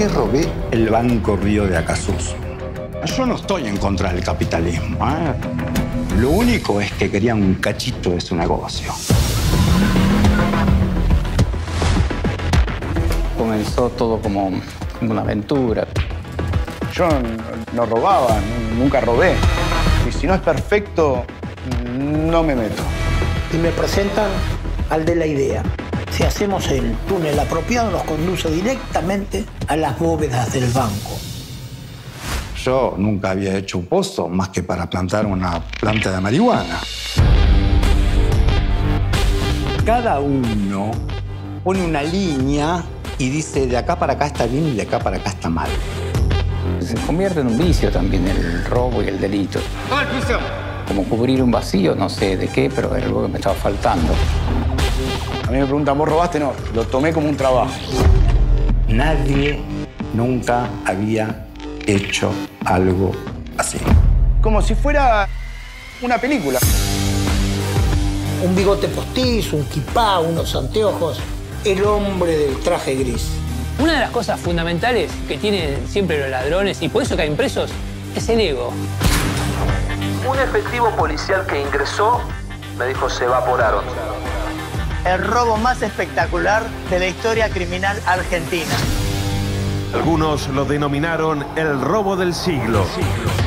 qué robé el Banco Río de Acasús? Yo no estoy en contra del capitalismo, ¿eh? Lo único es que querían un cachito de su negocio. Comenzó todo como una aventura. Yo no robaba, nunca robé. Y si no es perfecto, no me meto. Y me presentan al de la idea. Si hacemos el túnel apropiado, nos conduce directamente a las bóvedas del banco. Yo nunca había hecho un pozo más que para plantar una planta de marihuana. Cada uno pone una línea y dice de acá para acá está bien y de acá para acá está mal. Se convierte en un vicio también el robo y el delito. Como cubrir un vacío, no sé de qué, pero era algo que me estaba faltando. A mí me preguntan, ¿vos robaste? No, lo tomé como un trabajo. Nadie nunca había hecho algo así. Como si fuera una película. Un bigote postizo, un kipá, unos anteojos. El hombre del traje gris. Una de las cosas fundamentales que tienen siempre los ladrones, y por eso caen presos, es el ego. Un efectivo policial que ingresó me dijo se evaporaron. El robo más espectacular de la historia criminal argentina. Algunos lo denominaron el robo del siglo.